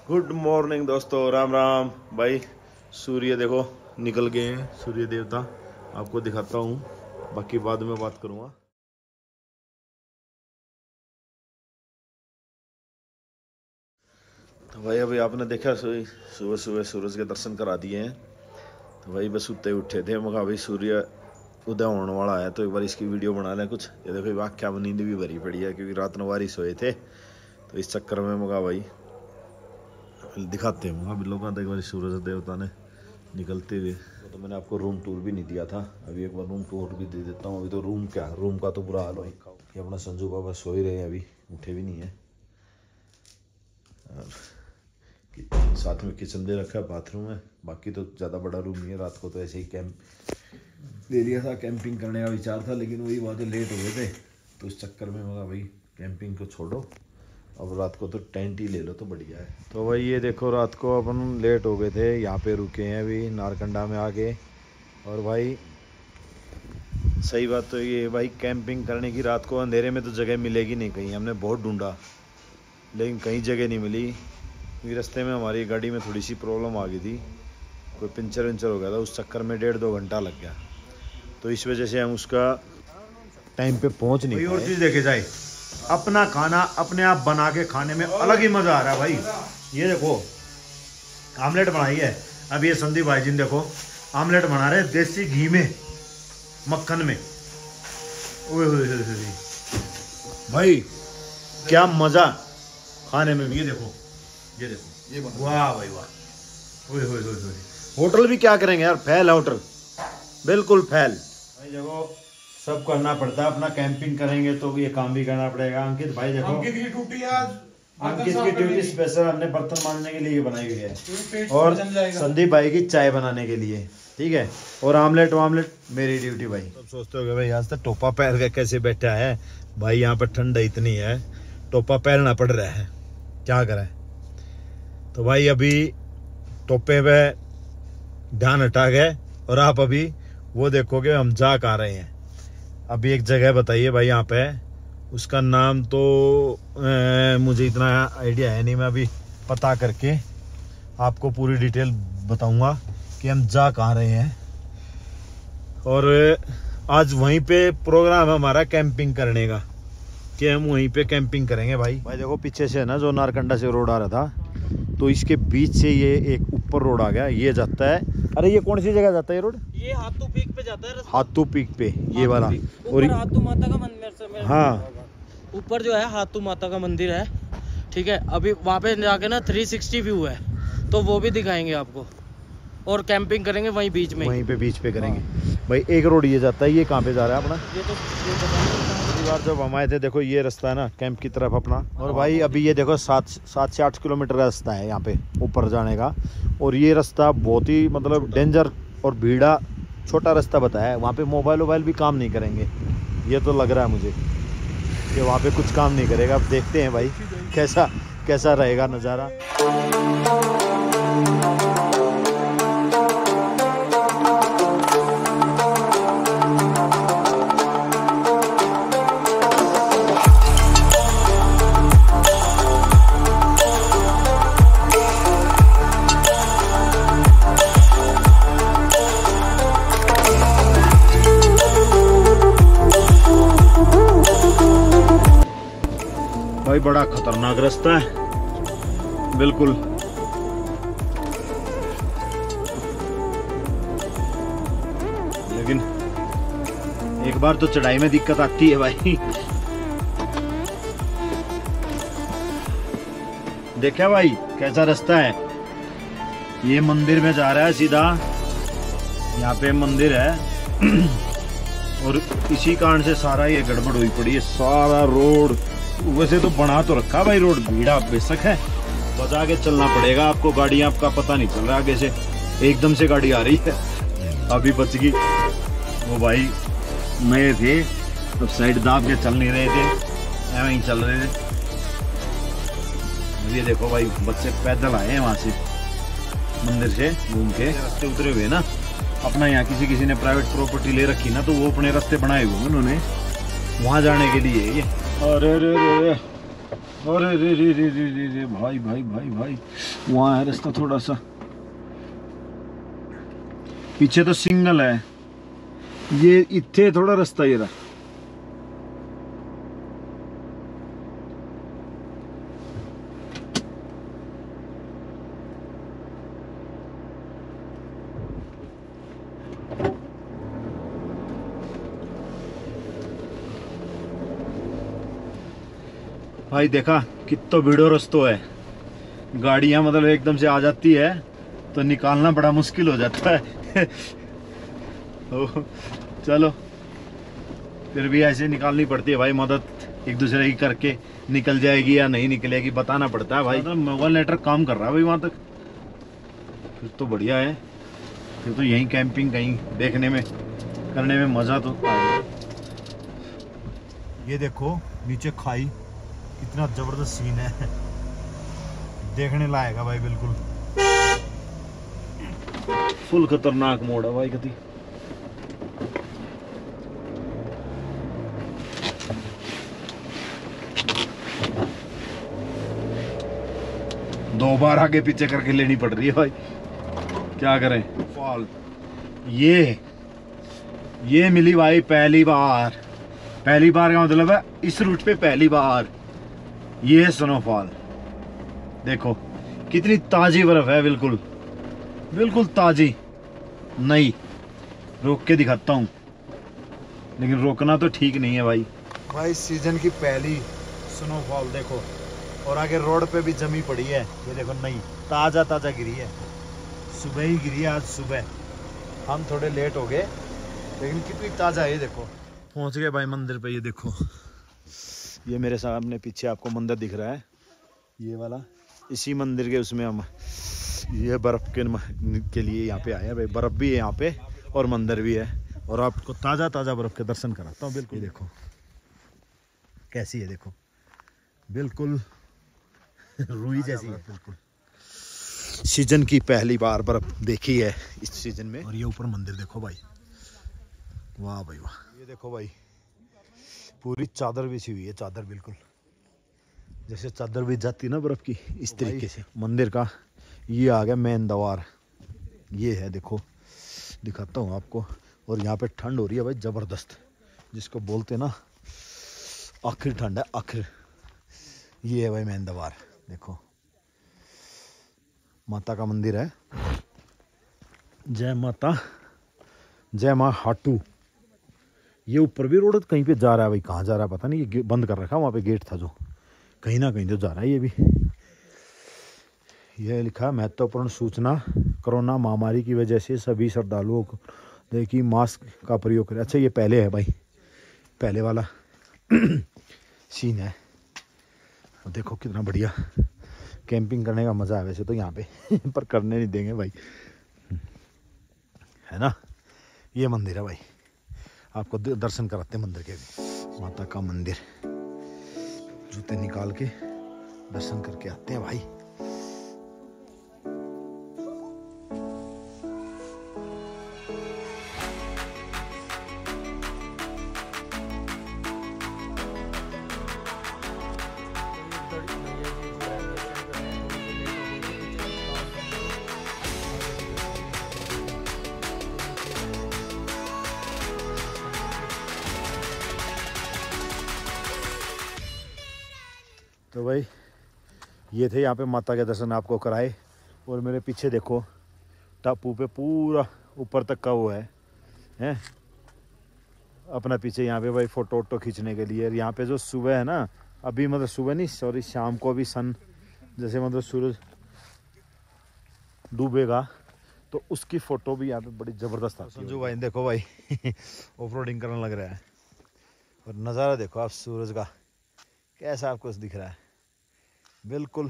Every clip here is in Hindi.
गुड मॉर्निंग दोस्तों, राम राम भाई। सूर्य देखो निकल गए हैं, सूर्य देवता आपको दिखाता हूँ, बाकी बाद में बात करूँगा। तो भाई अभी आपने देखा सुबह सुबह सूरज के दर्शन करा दिए हैं। तो भाई बस उठते उठे थे, मगर भाई सूर्य उदय होने वाला है तो एक बार इसकी वीडियो बना लें कुछ। ये देखो वाक्या नींद भी भरी पड़ी है क्योंकि रात में बारिश सोए थे, तो इस चक्कर में मगा भाई दिखाते हैं मगा लोगों एक बार सूरज देवता ने निकलते हुए। तो मैंने आपको रूम टूर भी नहीं दिया था, अभी एक बार रूम टूर भी दे देता हूँ। अभी तो रूम का तो बुरा हाल हो, ये अपना संजू बाबा सो ही रहे हैं, अभी उठे भी नहीं है। और साथ में किचन दे रखा है, बाथरूम है, बाकी तो ज़्यादा बड़ा रूम नहीं है। रात को तो ऐसे ही कैंप दे दिया था, कैंपिंग करने का विचार था, लेकिन वही बात है लेट हो गए थे, तो इस चक्कर में मगा भाई कैंपिंग को छोड़ो, अब रात को तो टेंट ही ले लो तो बढ़िया है। तो भाई ये देखो रात को अपन लेट हो गए थे, यहाँ पे रुके हैं अभी नारकंडा में आके। और भाई सही बात तो ये भाई कैंपिंग करने की रात को अंधेरे में तो जगह मिलेगी नहीं कहीं, हमने बहुत ढूंढा लेकिन कहीं जगह नहीं मिली, क्योंकि रास्ते में हमारी गाड़ी में थोड़ी सी प्रॉब्लम आ गई थी, कोई पंचर विंचर हो गया था, उस चक्कर में 1.5-2 घंटा लग गया, तो इस वजह से हम उसका टाइम पे पहुँच नहीं पाए। और चीज़ देखे जाए, अपना खाना अपने आप बना के खाने में अलग ही मजा आ रहा है भाई। ये देखो आमलेट बनाई है अब ये संदीप भाई जी ने, देखो आमलेट बना रहे देसी घी में मक्खन में, ओए भाई क्या मजा खाने में भी। ये देखो ये वाह भाई वाह, ओए होटल भी क्या करेंगे यार, फैल है होटल, बिल्कुल फैल भाई। देखो सब करना पड़ता है, अपना कैंपिंग करेंगे तो ये काम भी करना पड़ेगा। अंकित भाई देखो, अंकित की ड्यूटी स्पेशल हमने बर्तन मांजने के लिए बनाई हुई है, और संदीप भाई की चाय बनाने के लिए, ठीक है, और आमलेट मेरी ड्यूटी भाई। सब सोचते हो भाई आज तक टोपा पहन के कैसे बैठा है भाई, यहाँ पर ठंड इतनी है, टोपा पहनना पड़ रहा है, क्या करें। तो भाई अभी टोपे पे ध्यान हटा गए और आप अभी वो देखोगे हम जा कहाँ रहे हैं। अभी एक जगह बताइए भाई यहाँ पे, उसका नाम तो मुझे इतना आइडिया है नहीं, मैं अभी पता करके आपको पूरी डिटेल बताऊंगा कि हम जा कहाँ रहे हैं। और आज वहीं पे प्रोग्राम है हमारा कैंपिंग करने का, कि हम वहीं पे कैंपिंग करेंगे भाई। देखो पीछे से ना जो नारकंडा से रोड आ रहा था, तो इसके बीच से ये एक ऊपर रोड आ गया, ये जाता है। अरे ये कौन सी जगह जाता है ये रोड? ये हाथू पीक पे जाता है, हाथू पीक पे ये वाला, और हाथू माता का मंदिर, हाँ ऊपर जो है हाथू माता का मंदिर है, ठीक है। अभी वहाँ पे जाके ना 360 व्यू है, तो वो भी दिखाएंगे आपको, और कैंपिंग करेंगे वहीं बीच में, वहीं पे बीच पे करेंगे। भाई एक रोड ये जाता है, ये कहाँ पे जा रहा है अपना? ये तो बार जब हम आए थे देखो ये रास्ता है ना कैंप की तरफ अपना, और भाई अभी ये देखो 7 से 8 किलोमीटर का रास्ता है यहाँ पे ऊपर जाने का, और ये रास्ता बहुत ही मतलब डेंजर और भीड़ा छोटा रास्ता बताया है। वहाँ पे मोबाइल भी काम नहीं करेंगे, ये तो लग रहा है मुझे कि वहाँ पे कुछ काम नहीं करेगा। अब देखते हैं भाई कैसा रहेगा नज़ारा। भाई बड़ा खतरनाक रास्ता है बिल्कुल, लेकिन एक बार तो चढ़ाई में दिक्कत आती है भाई। देखा भाई कैसा रास्ता है, ये मंदिर में जा रहा है सीधा, यहाँ पे मंदिर है और इसी कारण से सारा ये गड़बड़ हुई पड़ी है, सारा रोड। वैसे तो बना तो रखा भाई रोड, भीड़ा बेशक है, बचा के चलना पड़ेगा आपको, गाड़ी आपका पता नहीं चल रहा, आगे से एकदम से गाड़ी आ रही है, अभी बच गई। वो भाई नए थे तो साइड दाब के चल नहीं रहे थे, ऐसे ही चल रहे थे। ये देखो भाई बच्चे पैदल आए हैं वहाँ से मंदिर से घूम के, रास्ते उतरे हुए ना, अपना यहाँ किसी ने प्राइवेट प्रॉपर्टी ले रखी ना, तो वो अपने रास्ते बनाए हुए उन्होंने वहाँ जाने के लिए। ये अरे अरे रे रे रे रे रे रे भाई भाई भाई भाई, वहाँ है रास्ता थोड़ा सा पीछे, तो सिंगल है ये, इत्थे थोड़ा रास्ता ये रहा। भाई देखा कितना भिड़ो रस्तो है, गाड़ियां मतलब एकदम से आ जाती है तो निकालना बड़ा मुश्किल हो जाता है। चलो फिर भी ऐसे निकालनी पड़ती है भाई, मदद एक दूसरे की करके निकल जाएगी या नहीं निकलेगी बताना पड़ता है भाई। तो मोबाइल नेटवर्क काम कर रहा है भाई वहाँ तक, फिर तो बढ़िया है। फिर तो यहीं कैंपिंग कहीं देखने में करने में मज़ा तो आएगा। ये देखो नीचे खाई, कितना जबरदस्त सीन है, देखने लायक है भाई, बिल्कुल फुल खतरनाक मोड़ है भाई कति। दो बार आगे पीछे करके लेनी पड़ रही है भाई, क्या करें। फॉल ये मिली भाई पहली बार, पहली बार का मतलब है इस रूट पे पहली बार ये स्नोफॉल। देखो कितनी ताजी बर्फ है, बिल्कुल बिल्कुल ताजी। नहीं रोक के दिखाता हूँ, लेकिन रोकना तो ठीक नहीं है भाई। भाई सीजन की पहली स्नोफॉल देखो, और आगे रोड पे भी जमी पड़ी है, ये देखो नई ताजा ताजा गिरी है, सुबह ही गिरी है आज सुबह। हम थोड़े लेट हो गए लेकिन कितनी ताजा है ये देखो। पहुंच गए भाई मंदिर पे, ये देखो ये मेरे सामने पीछे आपको मंदिर दिख रहा है ये वाला, इसी मंदिर के उसमें हम ये बर्फ के लिए यहाँ पे आए हैं भाई। बर्फ भी है यहाँ पे और मंदिर भी है, और आपको ताज़ा ताज़ा बर्फ के दर्शन कराता हूँ। बिल्कुल देखो कैसी है, देखो बिल्कुल रुई जैसी है, बिल्कुल सीजन की पहली बार बर्फ देखी है इस सीजन में। और ये ऊपर मंदिर देखो भाई, वाह भाई वाह। ये देखो भाई पूरी चादर बिछी हुई है, चादर बिल्कुल जैसे चादर बिछ जाती है ना बर्फ की, इस तरीके से। मंदिर का ये आ गया मेन द्वार, ये है देखो, दिखाता हूँ आपको। और यहाँ पे ठंड हो रही है भाई जबरदस्त, जिसको बोलते ना आखिर ठंड है आखिर। ये है भाई मेन द्वार, देखो माता का मंदिर है। जय माता, जय माँ हाटू। ये ऊपर भी रोड कहीं पे जा रहा है भाई, कहाँ जा रहा है पता नहीं, ये बंद कर रखा है, वहाँ पे गेट था जो, कहीं ना कहीं तो जा रहा है ये भी। यह लिखा है महत्वपूर्ण सूचना, कोरोना महामारी की वजह से सभी श्रद्धालुओं को देखिए मास्क का प्रयोग करें। अच्छा ये पहले है भाई, पहले वाला सीन है। देखो कितना बढ़िया कैंपिंग करने का मज़ा है वैसे तो यहाँ पे पर करने नहीं देंगे भाई, है ना। ये मंदिर है भाई, आपको दर्शन कराते हैं मंदिर के भी। माता का मंदिर, जूते निकाल के दर्शन करके आते हैं भाई। तो भाई ये थे यहाँ पे माता के दर्शन आपको कराए। और मेरे पीछे देखो टापू पे पूरा ऊपर तक का वो है अपना पीछे यहाँ पे भाई फ़ोटो वोटो खींचने के लिए। यहाँ पे जो सुबह है ना, अभी मतलब सुबह नहीं सॉरी शाम को अभी सन जैसे मतलब सूरज डूबेगा तो उसकी फ़ोटो भी यहाँ पे बड़ी ज़बरदस्त आती है। संजू भाई देखो भाई ऑफ रोडिंग करने लग रहा है, और नज़ारा देखो आप सूरज का कैसा आपको दिख रहा है, बिल्कुल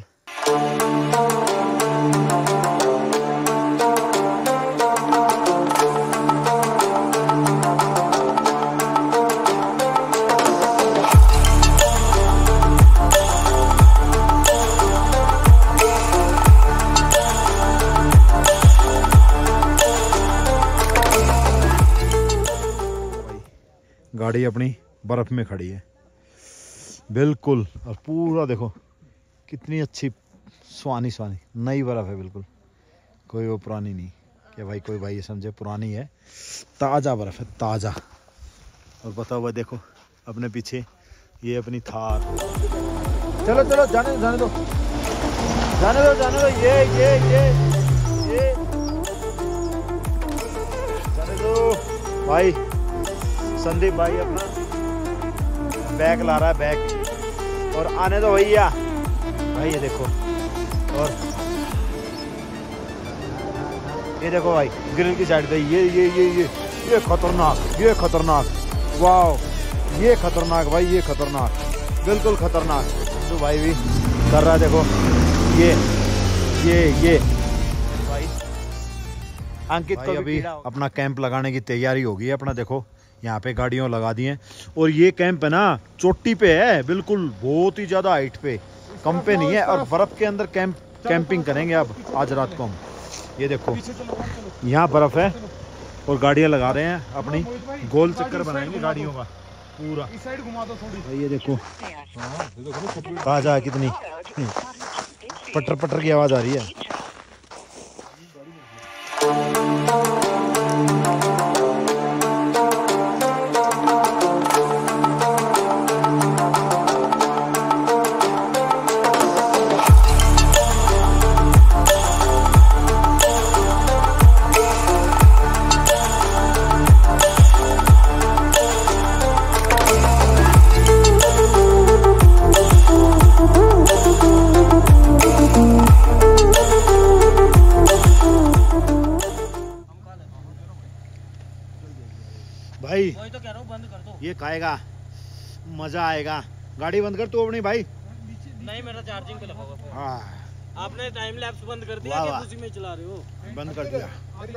गाड़ी अपनी बर्फ में खड़ी है। बिल्कुल। और पूरा देखो कितनी अच्छी सुहानी सुहानी नई बर्फ है, बिल्कुल कोई वो पुरानी नहीं कि भाई कोई भाई ये समझे पुरानी है, ताज़ा बर्फ है ताज़ा। और बताओ भाई देखो अपने पीछे ये अपनी थार। चलो चलो जाने जाने दो जाने दो जाने दो, ये जाने दो भाई। संदीप भाई अपना बैग ला रहा है, बैग। और आने दो भैया भाई, ये देखो। और ये देखो भाई ग्रिल की साइड पे ये खतरनाक, वाह ये खतरनाक भाई, ये खतरनाक, बिल्कुल खतरनाक। तो भाई भी कर रहा है, देखो ये भाई अंकित भाई अभी अपना कैंप लगाने की तैयारी होगी है अपना। देखो यहाँ पे गाड़ियों लगा दी हैं, और ये कैंप है ना चोटी पे है, बिल्कुल बहुत ही ज्यादा हाइट पे, कम पे नहीं है। और बर्फ के अंदर कैंपिंग करेंगे अब आज रात को हम। ये देखो यहाँ बर्फ है और गाड़ियाँ लगा रहे हैं अपनी, गोल चक्कर बनाएंगे गाड़ियों का पूरा। इस साइड घुमा दो थोड़ी। ये देखो ताजा कितनी पटर पटर की आवाज आ रही है। भाई वही तो कह रहा हूँ, बंद कर दो। ये खाएगा मजा आएगा। गाड़ी बंद कर तू अपनी भाई। नहीं मेरा चार्जिंग पे लगा हुआ। हाँ आपने टाइम लैप्स बंद कर दिया कि उसी में चला रहे हो? बंद कर दिया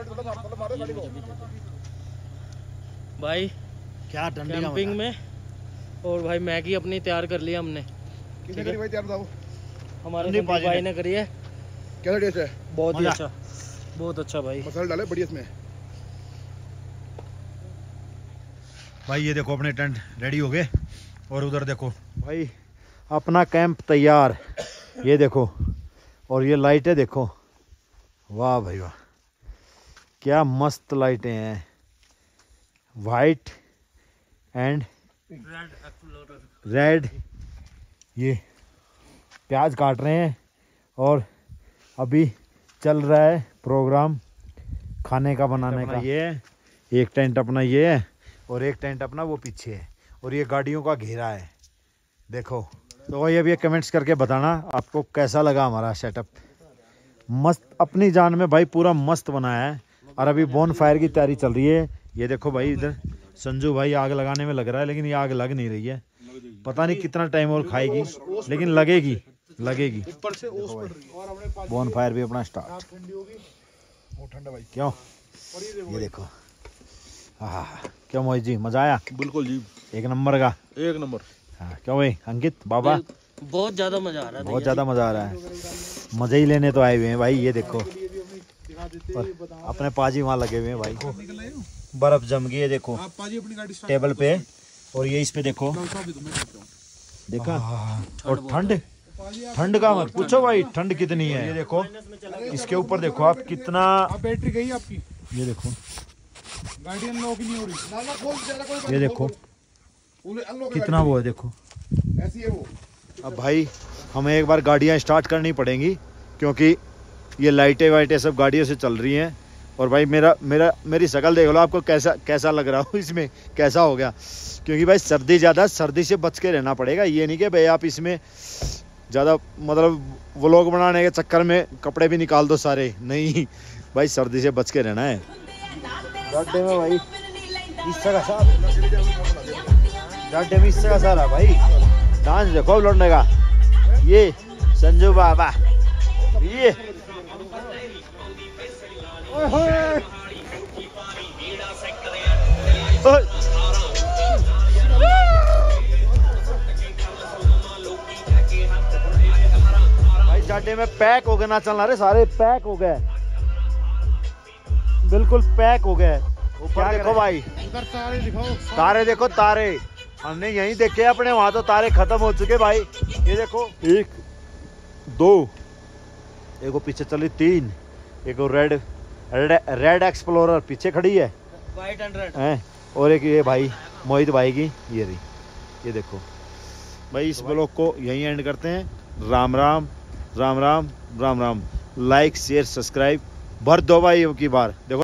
भाई। क्या कैंपिंग में। और भाई मैगी अपनी तैयार कर लिया हमने। किसने करी भाई तैयार बताओ? हमारे संदीप भाई ने करी है। कैसा टेस्ट है? बहुत ही अच्छा, बहुत अच्छा भाई। मसाला डाले बढ़िया इसमें भाई। ये देखो अपने टेंट रेडी हो गए, और उधर देखो भाई अपना कैंप तैयार। ये देखो, और ये लाइटें देखो, वाह भाई वाह क्या मस्त लाइटें हैं, वाइट एंड रेड। ये प्याज काट रहे हैं, और अभी चल रहा है प्रोग्राम खाने का बनाने का। ये एक टेंट अपना ये है, और एक टेंट अपना वो पीछे है, और ये गाड़ियों का घेरा है देखो। तो भाई अभी कमेंट्स करके बताना आपको कैसा लगा हमारा सेटअप। मस्त अपनी जान में भाई, पूरा मस्त बनाया है। और अभी बोन फायर की तैयारी चल रही है। ये देखो भाई इधर संजू भाई आग लगाने में लग रहा है, लेकिन ये आग लग नहीं रही है। पता नहीं कितना टाइम और खाएगी, लेकिन लगेगी। बोन फायर भी अपना स्टार्ट। क्यों ये देखो, हाँ क्यों मोहित जी मजा आया? बिल्कुल जी, एक नंबर का, एक नंबर। हाँ क्यों भाई अंकित बाबा? बहुत ज्यादा मजा आ रहा है, बहुत ज्यादा मजा आ रहा है। मजे ही लेने तो आए हुए हैं भाई। ये देखो, और अपने पाजी वहाँ लगे हुए हैं भाई। बर्फ जम गई है देखो टेबल पे, और ये इस पे देखो, देखा। और ठंड का मत पूछो भाई, ठंड कितनी है। ये देखो इसके ऊपर देखो आप कितना बैटरी गई आपकी। ये देखो गाड़ी अनलॉक नहीं हो रही। ये देखो कितना वो है, देखो ऐसी है वो। अब भाई हमें एक बार गाड़ियाँ स्टार्ट करनी पड़ेंगी, क्योंकि ये लाइटें वाइटें सब गाड़ियों से चल रही हैं। और भाई मेरी शक्ल देख लो, आपको कैसा लग रहा हो, इसमें कैसा हो गया। क्योंकि भाई सर्दी ज़्यादा, सर्दी से बच के रहना पड़ेगा। ये नहीं कि भाई आप इसमें ज़्यादा मतलब व्लॉग बनाने के चक्कर में कपड़े भी निकाल दो सारे, नहीं भाई सर्दी से बच के रहना है। जाडे में भाई इससे का सारा भाई डांस देखो लौटने का। ये संजू बाबा, ये भाई जाडे में पैक हो गए ना, चलना रे सारे पैक हो गए, बिल्कुल पैक हो गए। ऊपर देखो भाई, उधर तारे दिखाओ, तारे देखो तारे। हमने यहीं देखे अपने, वहां तो तारे खत्म हो चुके भाई। ये देखो 1 2, एक पीछे चली 3, एक रेड एक्सप्लोरर पीछे खड़ी है, वाइट एंड रेड है, और एक ये भाई मोहित भाई की ये रही। ये देखो भाई, इस ब्लॉग को यहीं एंड करते हैं। Ram Ram Ram Ram Ram Ram. Like share subscribe भर दो भाई की बार। देखो